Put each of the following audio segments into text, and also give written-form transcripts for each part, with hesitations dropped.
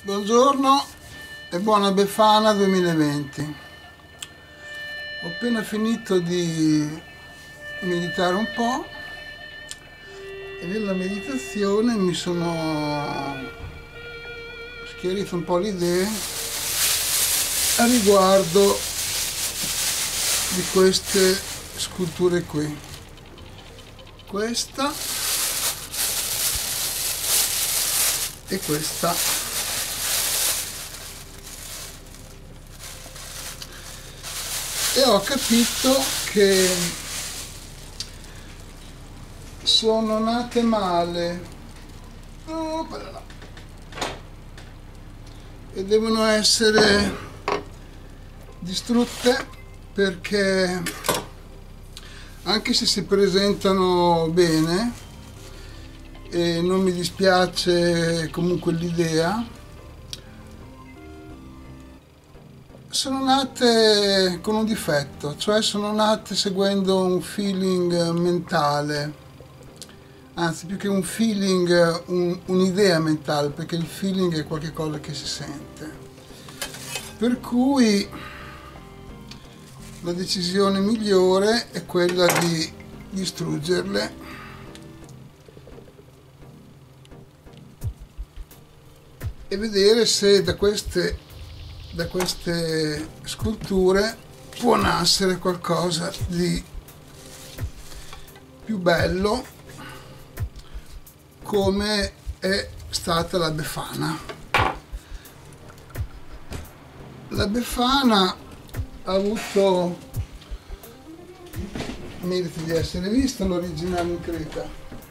Buongiorno e buona Befana 2020. Ho appena finito di meditare un po' e nella meditazione mi sono schiarito un po' le idee a riguardo di queste sculture qui. Questa e questa. E ho capito che sono nate male e devono essere distrutte, perché anche se si presentano bene e non mi dispiace comunque l'idea, sono nate con un difetto, cioè sono nate seguendo un feeling mentale, anzi più che un feeling, un'idea mentale, perché il feeling è qualcosa che si sente. Per cui la decisione migliore è quella di distruggerle e vedere se da queste sculture può nascere qualcosa di più bello, come è stata la Befana. La Befana ha avuto merito di essere vista, l'originale in creta,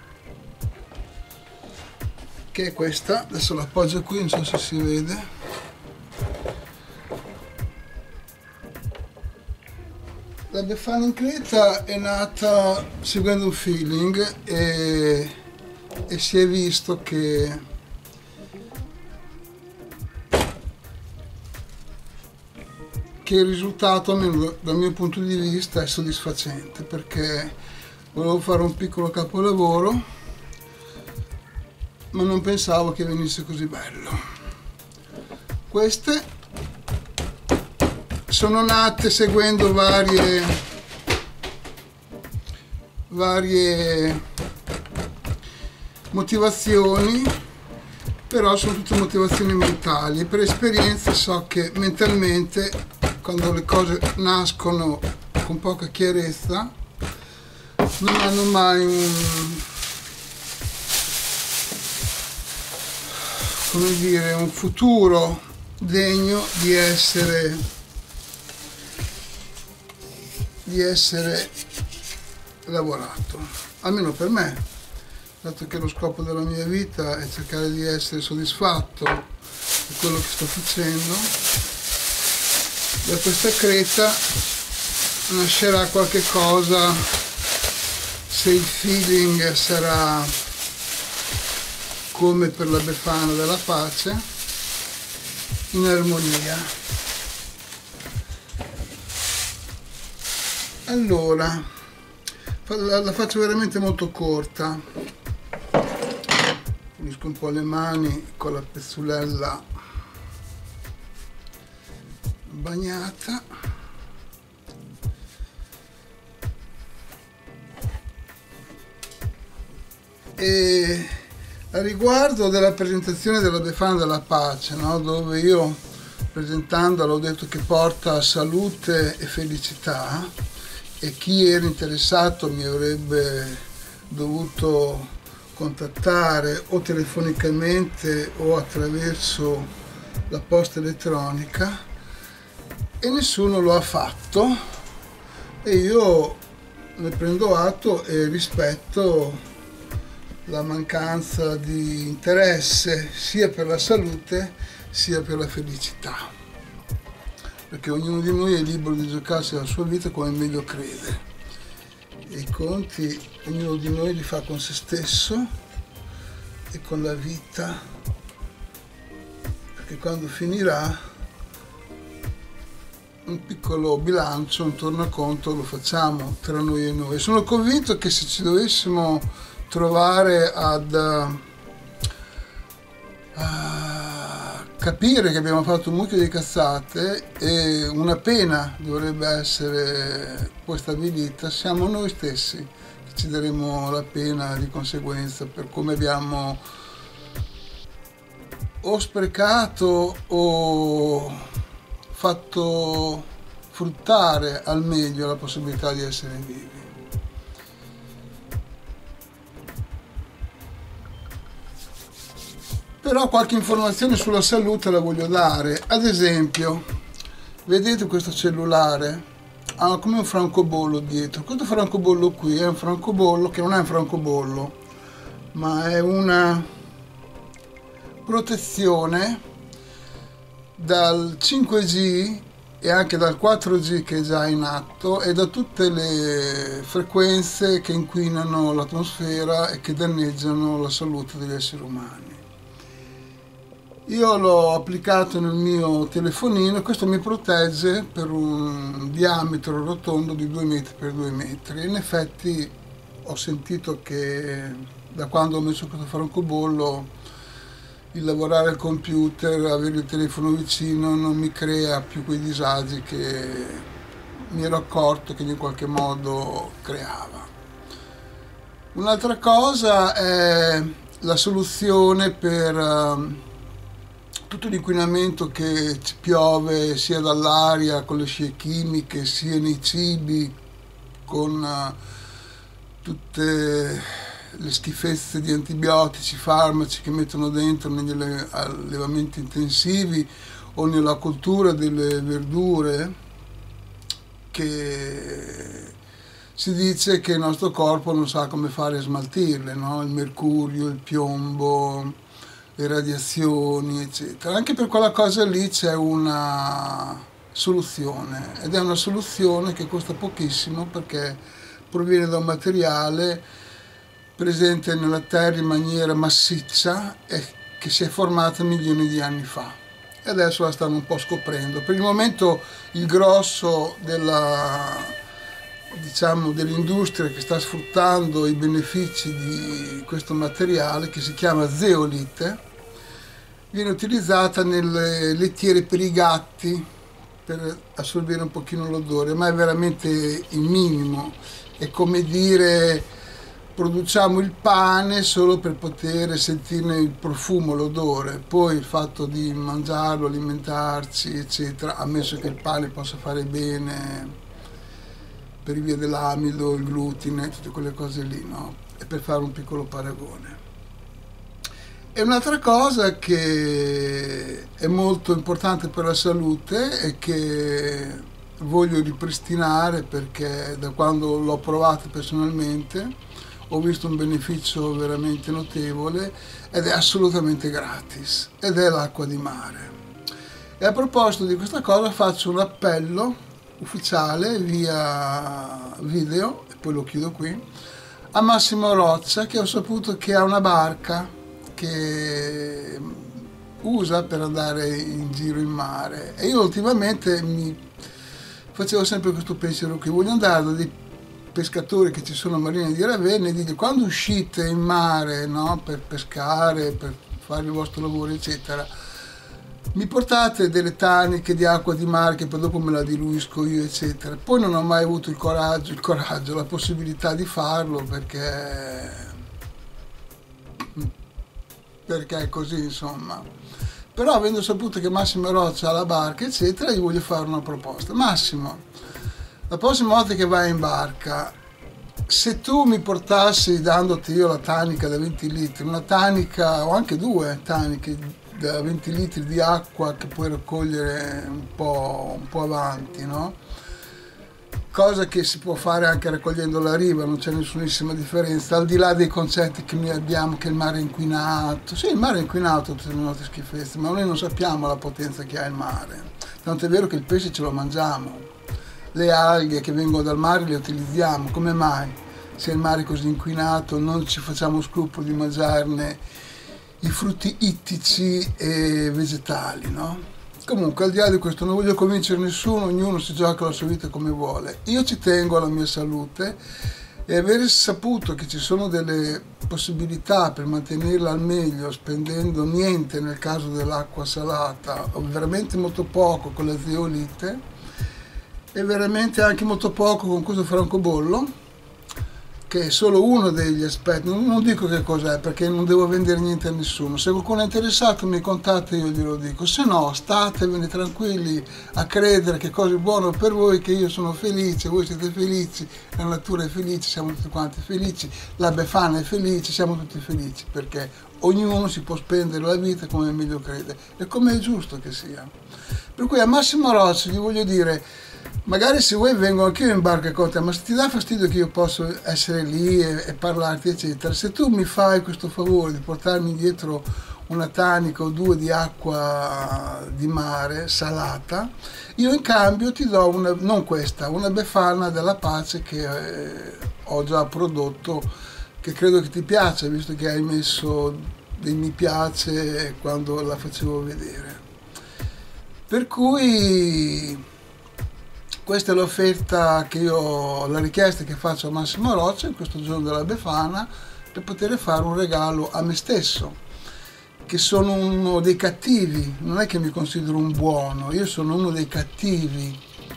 che è questa. Adesso l'appoggio qui, non so se si vede. La Befana in creta è nata seguendo un feeling e si è visto che il risultato, almeno dal mio punto di vista, è soddisfacente, perché volevo fare un piccolo capolavoro, ma non pensavo che venisse così bello. Queste sono nate seguendo varie motivazioni, però sono tutte motivazioni mentali. Per esperienza so che mentalmente, quando le cose nascono con poca chiarezza, non hanno mai un futuro degno di essere lavorato, almeno per me, dato che lo scopo della mia vita è cercare di essere soddisfatto di quello che sto facendo. Da questa creta nascerà qualche cosa, se il feeling sarà come per la Befana della pace, in armonia. Allora, la faccio veramente molto corta, pulisco un po' le mani con la pezzolella bagnata e a riguardo della presentazione della Befana della pace, no? Dove io, presentandola, ho detto che porta salute e felicità, e chi era interessato mi avrebbe dovuto contattare o telefonicamente o attraverso la posta elettronica, e nessuno lo ha fatto, e io ne prendo atto e rispetto la mancanza di interesse sia per la salute sia per la felicità, perché ognuno di noi è libero di giocarsi la sua vita come meglio crede, e i conti ognuno di noi li fa con se stesso e con la vita, perché quando finirà un piccolo bilancio, un tornaconto lo facciamo tra noi e noi. Sono convinto che se ci dovessimo trovare ad capire che abbiamo fatto un mucchio di cazzate e una pena dovrebbe essere poi stabilita, siamo noi stessi che ci daremo la pena di conseguenza per come abbiamo o sprecato o fatto fruttare al meglio la possibilità di essere vivi. Però qualche informazione sulla salute la voglio dare. Ad esempio, vedete questo cellulare? Ha come un francobollo dietro. Questo francobollo qui è un francobollo che non è un francobollo, ma è una protezione dal 5G e anche dal 4G che è già in atto e da tutte le frequenze che inquinano l'atmosfera e che danneggiano la salute degli esseri umani. Io l'ho applicato nel mio telefonino e questo mi protegge per un diametro rotondo di 2 metri per 2 metri. In effetti ho sentito che da quando ho messo questo francobollo il lavorare al computer, avere il telefono vicino non mi crea più quei disagi che mi ero accorto che in qualche modo creava. Un'altra cosa è la soluzione per tutto l'inquinamento che ci piove sia dall'aria con le scie chimiche, sia nei cibi con tutte le schifezze di antibiotici, farmaci che mettono dentro negli allevamenti intensivi o nella coltura delle verdure, che si dice che il nostro corpo non sa come fare a smaltirle, no? Il mercurio, il piombo, le radiazioni, eccetera. Anche per quella cosa lì c'è una soluzione ed è una soluzione che costa pochissimo perché proviene da un materiale presente nella Terra in maniera massiccia e che si è formata milioni di anni fa e adesso la stanno un po' scoprendo. Per il momento il grosso dell'industria che sta sfruttando i benefici di questo materiale, che si chiama zeolite, viene utilizzata nelle lettiere per i gatti per assorbire un pochino l'odore, ma è veramente il minimo. È come dire: produciamo il pane solo per poter sentirne il profumo, l'odore, poi il fatto di mangiarlo, alimentarci, eccetera, ammesso che il pane possa fare bene per via dell'amido, il glutine, tutte quelle cose lì, no? E per fare un piccolo paragone. E un'altra cosa che è molto importante per la salute e che voglio ripristinare perché da quando l'ho provato personalmente ho visto un beneficio veramente notevole ed è assolutamente gratis, ed è l'acqua di mare. E a proposito di questa cosa faccio un appello ufficiale via video, e poi lo chiudo qui, a Massimo Roccia, che ho saputo che ha una barca che usa per andare in giro in mare, e io ultimamente mi facevo sempre questo pensiero che voglio andare da dei pescatori che ci sono a Marina di Ravenna e dire: quando uscite in mare, no, per pescare, per fare il vostro lavoro eccetera, mi portate delle taniche di acqua di mare che poi dopo me la diluisco io eccetera. Poi non ho mai avuto il coraggio, la possibilità di farlo perché è così, insomma. Però avendo saputo che Massimo Roccia ha la barca eccetera, gli voglio fare una proposta. Massimo, la prossima volta che vai in barca, se tu mi portassi, dandoti io la tanica da 20 litri, una tanica o anche 2 taniche da 20 litri di acqua che puoi raccogliere un po' avanti, no? Cosa che si può fare anche raccogliendo la riva, non c'è nessunissima differenza, al di là dei concetti che noi abbiamo che il mare è inquinato. Sì, il mare è inquinato, tutte le nostre schifezze, ma noi non sappiamo la potenza che ha il mare. Tanto è vero che il pesce ce lo mangiamo, le alghe che vengono dal mare le utilizziamo. Come mai, se il mare è così inquinato, non ci facciamo scrupolo di mangiarne i frutti ittici e vegetali, no? Comunque, al di là di questo, non voglio convincere nessuno, ognuno si gioca la sua vita come vuole. Io ci tengo alla mia salute e aver saputo che ci sono delle possibilità per mantenerla al meglio spendendo niente nel caso dell'acqua salata, o veramente molto poco con la zeolite e veramente anche molto poco con questo francobollo, che è solo uno degli aspetti. Non dico che cos'è perché non devo vendere niente a nessuno. Se qualcuno è interessato mi contatta, io glielo dico, se no statevene tranquilli a credere che cosa è buono per voi, che io sono felice, voi siete felici, la natura è felice, siamo tutti quanti felici, la Befana è felice, siamo tutti felici, perché ognuno si può spendere la vita come meglio crede e come è giusto che sia. Per cui a Massimo Roccia gli voglio dire, magari se vuoi vengo anch'io in barca con te, ma se ti dà fastidio che io posso essere lì e parlarti eccetera, se tu mi fai questo favore di portarmi dietro una tanica o due di acqua di mare salata, io in cambio ti do una, non questa, una Befana della Pace che ho già prodotto, che credo che ti piaccia, visto che hai messo dei mi piace quando la facevo vedere. Per cui questa è l'offerta che io, la richiesta che faccio a Massimo Roccia in questo giorno della Befana, per poter fare un regalo a me stesso, che sono uno dei cattivi, non è che mi considero un buono, io sono uno dei cattivi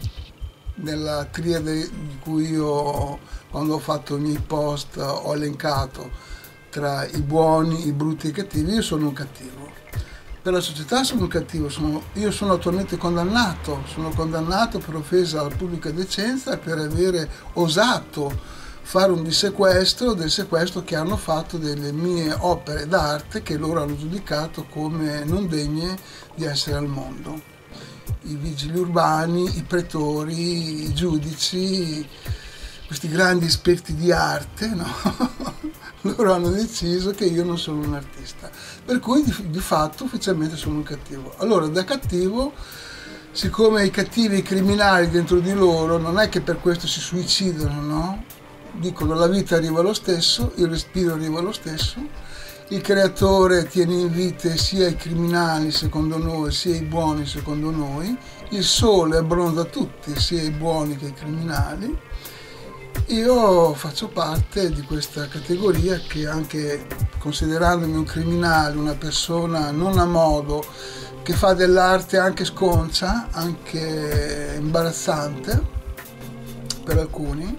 nella triade di cui io, quando ho fatto i miei post, ho elencato tra i buoni, i brutti e i cattivi. Io sono un cattivo. Per la società sono un cattivo, io sono attualmente condannato, sono condannato per offesa alla pubblica decenza e per avere osato fare un dissequestro del sequestro che hanno fatto delle mie opere d'arte che loro hanno giudicato come non degne di essere al mondo. I vigili urbani, i pretori, i giudici, questi grandi esperti di arte, no? Loro hanno deciso che io non sono un artista, per cui di fatto ufficialmente sono un cattivo. Allora da cattivo, siccome i cattivi, i criminali dentro di loro non è che per questo si suicidano, no? Dicono la vita arriva lo stesso, il respiro arriva lo stesso, il creatore tiene in vita sia i criminali secondo noi sia i buoni secondo noi, il sole abbronza tutti sia i buoni che i criminali. Io faccio parte di questa categoria che, anche considerandomi un criminale, una persona non a modo, che fa dell'arte anche sconcia, anche imbarazzante per alcuni,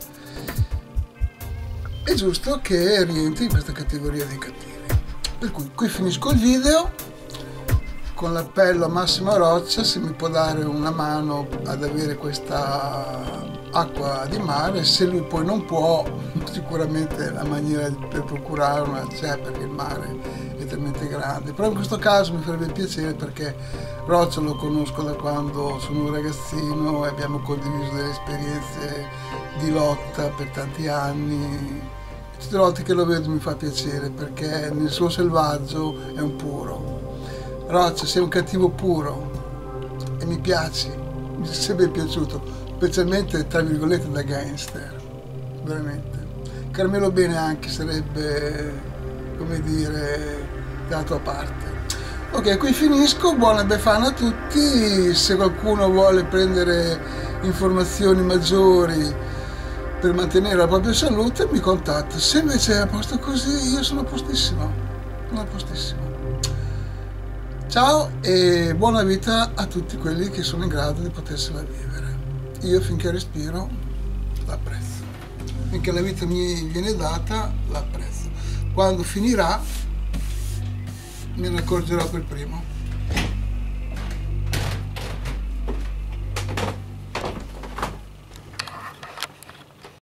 è giusto che rientri in questa categoria dei cattivi. Per cui qui finisco il video con l'appello a Massimo Roccia se mi può dare una mano ad avere questa acqua di mare. Se lui poi non può, sicuramente la maniera per procurarla c'è, perché il mare è talmente grande. Però in questo caso mi farebbe piacere, perché Roccia lo conosco da quando sono un ragazzino e abbiamo condiviso delle esperienze di lotta per tanti anni. Tutte le volte che lo vedo mi fa piacere, perché nel suo selvaggio è un puro. Roccia, sei un cattivo puro e mi piaci, mi è sempre piaciuto, specialmente tra virgolette da gangster, veramente. Carmelo Bene anche sarebbe, come dire, dalla tua parte. Ok, qui finisco, buona Befana a tutti. Se qualcuno vuole prendere informazioni maggiori per mantenere la propria salute mi contatta. Se invece è a posto così, io sono a postissimo, sono a postissimo. Ciao e buona vita a tutti quelli che sono in grado di potersela vivere. Io finché respiro l'apprezzo, finché la vita mi viene data l'apprezzo. Quando finirà me ne accorgerò per primo.